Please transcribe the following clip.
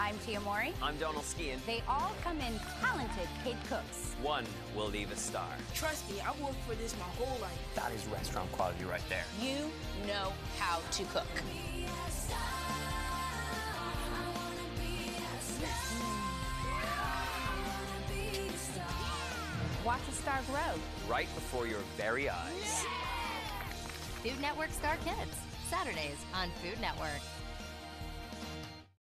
I'm Tia Mori. I'm Donald Skian. They all come in talented kid cooks. One will leave a star. Trust me, I've worked for this my whole life. That is restaurant quality right there. You know how to cook. Watch a star grow. Right before your very eyes. Food Network Star Kids, Saturdays on Food Network.